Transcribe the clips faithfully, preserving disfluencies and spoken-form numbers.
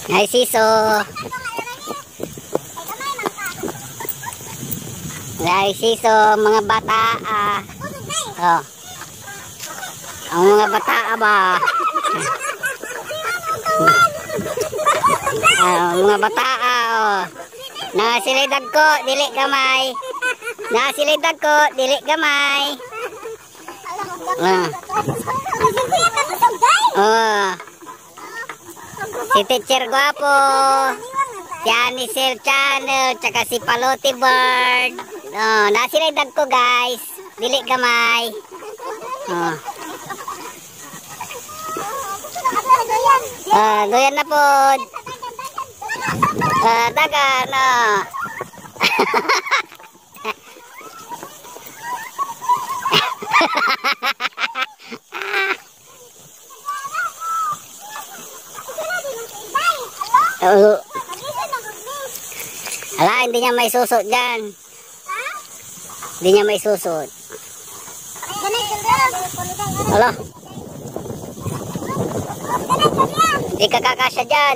Ay siso. Ay siso mga bata ah. Oh. Ang mga bata ba? Ah, mga bata oh. Nasilidag ko, dili gamay. Nasilidag ko, dili gamay. Ah. Oh. Si Teacher Guapo, si Anisel Channel, tsaka si Paloti Bird. Oh, nasilidag ko guys, dili gamay. Oh. Ah, doyan na po. Ah, dagan na. Oh. Ala, hindi niya may susot dyan. Hindi niya may susot. Ala. Hindi ka kakasya dyan.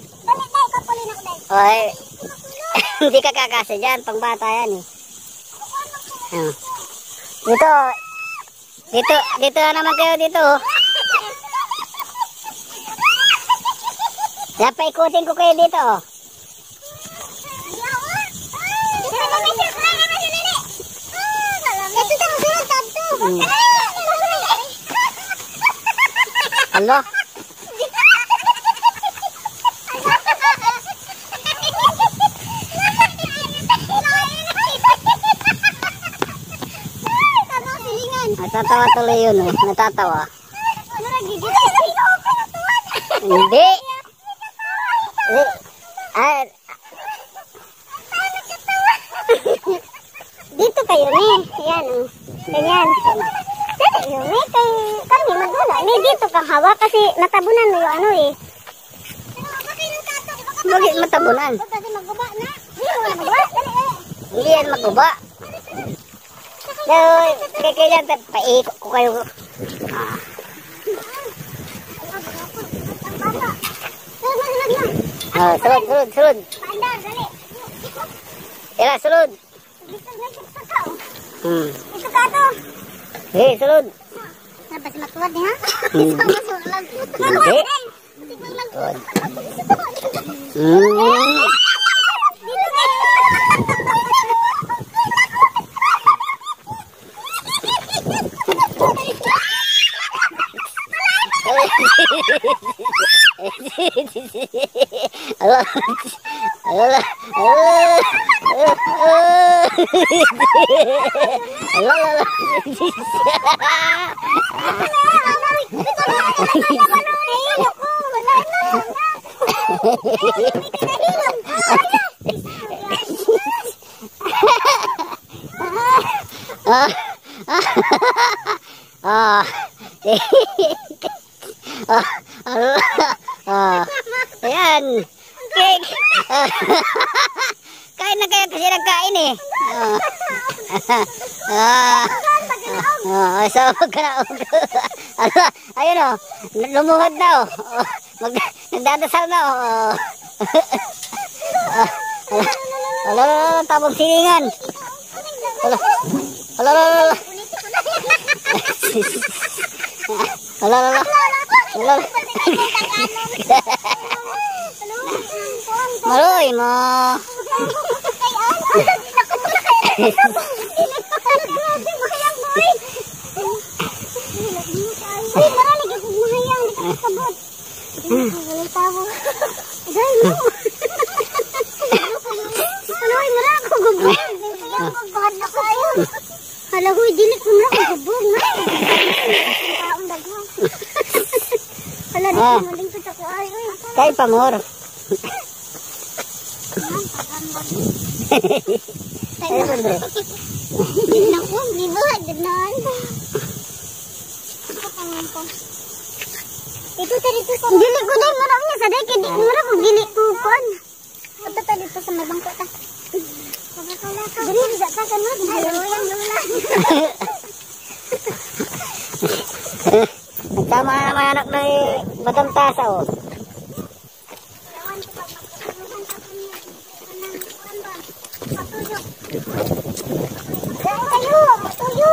Oy. Hindi ka kakasya dyan. Pangbata yan eh. Uh. Dito. Dito. Dito na naman kayo dito. Napaikutin ko kayo dito. Hmm. Halo? Natatawa tuloy yun eh. Natatawa. Hindi. Ah. Dito kayo ni. Yan oh. Ganyan. Dito yun eh. Kay kami magwala. Ni dito kang hawa kasi natabunan mo yung ano eh. Bakit matabunan? Hindi yan maguba. Kaya kailan paikot ko kayo. Ah. Ah, sulod, sulod, sulod. Ila, sulod. Hmm. Ito ka to. Eh, sulod. Dapat matuwad niya. Hindi. Hmm. Allah, Allah, Allah, Allah, ah, ah, ah, Allah, ah, ayan, cake, kain na kayo kasi nagkain eh, ah, ah, ah, so, Allah, ayun o, lumuhod na o, mag, nagdadasal na o, ala, ala, tabong silingan, ala, ala, ala, ala, ala, ala, ala, maroy mo. Hala huy, dilit mo na kung gubog na. Taong daghan. Hala, di ko maling ko ako ay. Kay pamor. Ay, Andre. Naku, di ba? Ganon. Ito tadi to sa... Dili ko na yung marang niya. Saday, kaya di marang kung dili ko kon. Ito ta dito sa may bangko ta. Dili, bisa ka ka na. Hello, yung lula. Nagtama na naman anak na eh. Batang tasa oh. Tayo, matuyo.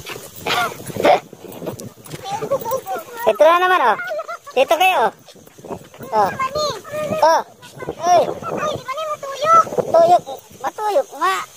Ito na naman, oh. Dito kayo. Oh. Oh. Uy. Ay, di ba na matuyo? Tuyok. Matuyok nga.